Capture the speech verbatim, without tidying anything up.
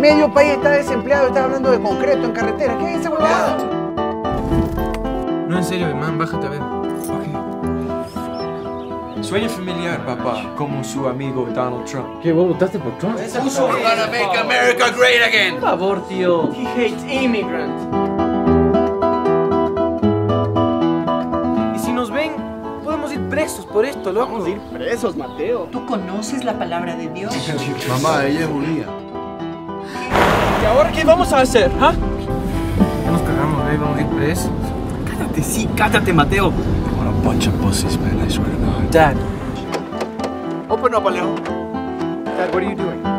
Medio país está desempleado, estás hablando de concreto en carretera. ¿Qué es esa huevada? No, en serio, man, bájate a ver. Sueño familiar, papá, como su amigo Donald Trump. ¿Qué, vos votaste por Trump? Puso gonna make America great again. Por favor, tío. He hates immigrants. Y si nos ven, podemos ir presos por esto, loco. Vamos a ir presos, Mateo. ¿Tú conoces la palabra de Dios? Mamá, ella es judía. ¿Y ahora qué vamos a hacer, ah? Ya nos cagamos, ¿eh? Vamos a ir presos. Cállate, sí, cállate, Mateo. What a bunch of pussies, man, I swear to God. Dad. Open up, Alejo. Dad, what are you doing?